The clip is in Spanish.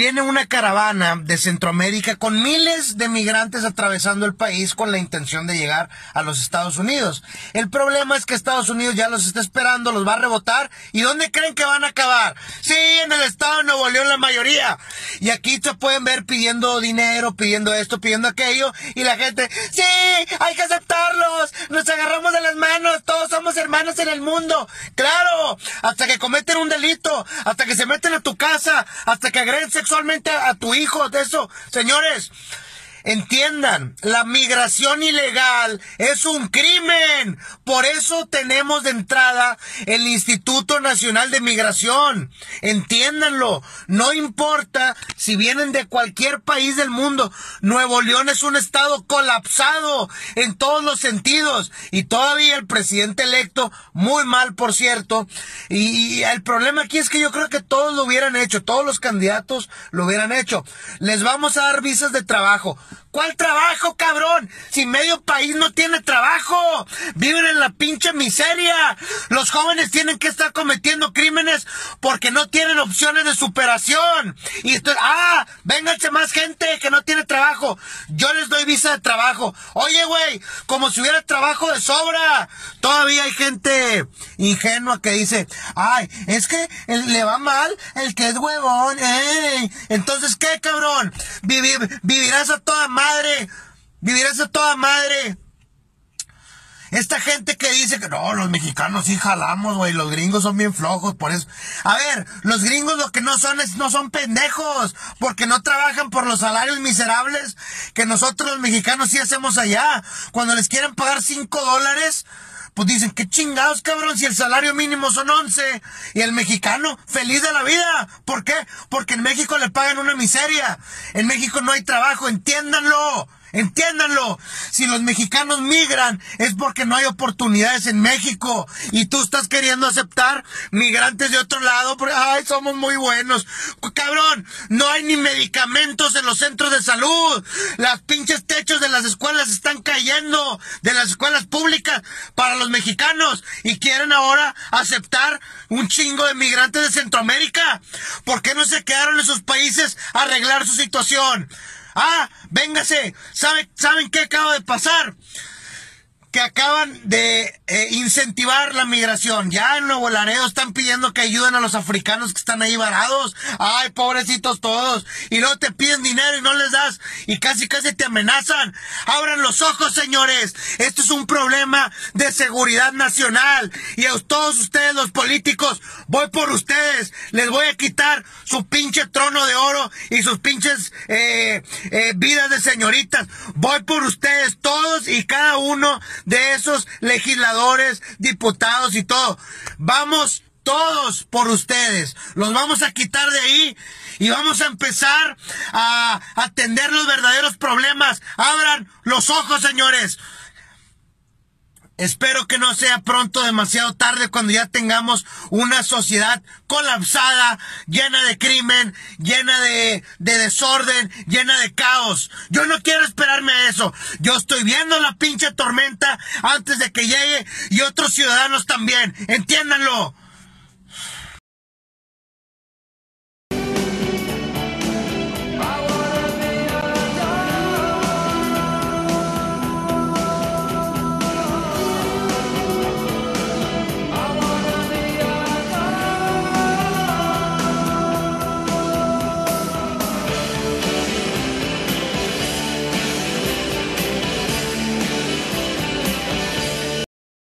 viene una caravana de Centroamérica con miles de migrantes atravesando el país con la intención de llegar a los Estados Unidos. El problema es que Estados Unidos ya los está esperando, los va a rebotar. ¿Y dónde creen que van a acabar? Sí, en el estado de Nuevo León la mayoría. Y aquí se pueden ver pidiendo dinero, pidiendo esto, pidiendo aquello. Y la gente, sí, hay que aceptarlos. Nos agarramos de las manos, todos somos hermanos en el mundo. Claro, hasta que cometen un delito, hasta que se meten a tu casa, hasta que agreden sexualmente a tu hijo, de eso. Señores, entiendan, la migración ilegal es un crimen. Por eso tenemos de entrada el Instituto Nacional de Migración. Entiéndanlo. No importa si vienen de cualquier país del mundo. Nuevo León es un estado colapsado en todos los sentidos. Y todavía el presidente electo, muy mal por cierto. Y el problema aquí es que yo creo que todos lo hubieran hecho. Todos los candidatos lo hubieran hecho. Les vamos a dar visas de trabajo. ¿Cuál trabajo, cabrón? Si medio país no tiene trabajo, viven en la pinche miseria. Los jóvenes tienen que estar cometiendo crímenes porque no tienen opciones de superación. Y esto, vénganse más gente que no tiene trabajo. Yo les doy visa de trabajo. Oye, güey, como si hubiera trabajo de sobra. Todavía hay gente ingenua que dice, ay, es que le va mal el que es huevón. Entonces, ¿qué, cabrón? Vivirás a toda madre. Vivirás a toda madre. Esta gente que dice que no, los mexicanos sí jalamos, güey, los gringos son bien flojos, por eso. A ver, los gringos lo que no son pendejos, porque no trabajan por los salarios miserables que nosotros los mexicanos sí hacemos allá. Cuando les quieren pagar $5, pues dicen, qué chingados, cabrón, si el salario mínimo son 11. Y el mexicano, feliz de la vida. ¿Por qué? Porque en México le pagan una miseria. En México no hay trabajo, entiéndanlo. Entiéndanlo, si los mexicanos migran es porque no hay oportunidades en México y tú estás queriendo aceptar migrantes de otro lado porque, ay, somos muy buenos. Cabrón, no hay ni medicamentos en los centros de salud. Las pinches techos de las escuelas están cayendo, de las escuelas públicas para los mexicanos y quieren ahora aceptar un chingo de migrantes de Centroamérica. ¿Por qué no se quedaron en sus países a arreglar su situación? Véngase. ¿Saben qué acaba de pasar? Que acaban de incentivar la migración. Ya en Nuevo Laredo están pidiendo que ayuden a los africanos que están ahí varados. Ay, pobrecitos todos. Y luego te piden dinero y no les das. Y casi te amenazan. Abran los ojos, señores. Esto es un problema de seguridad nacional. Y a todos ustedes, los políticos, voy por ustedes. Les voy a quitar su pinche trono de oro y sus pinches vidas de señoritas. Voy por ustedes, todos y cada uno de esos legisladores, diputados y todo. Vamos todos por ustedes. Los vamos a quitar de ahí y vamos a empezar a atender los verdaderos problemas. Abran los ojos, señores. Espero que no sea pronto demasiado tarde cuando ya tengamos una sociedad colapsada, llena de crimen, llena de desorden, llena de caos. Yo no quiero esperarme a eso. Yo estoy viendo la pinche tormenta antes de que llegue y otros ciudadanos también. Entiéndanlo.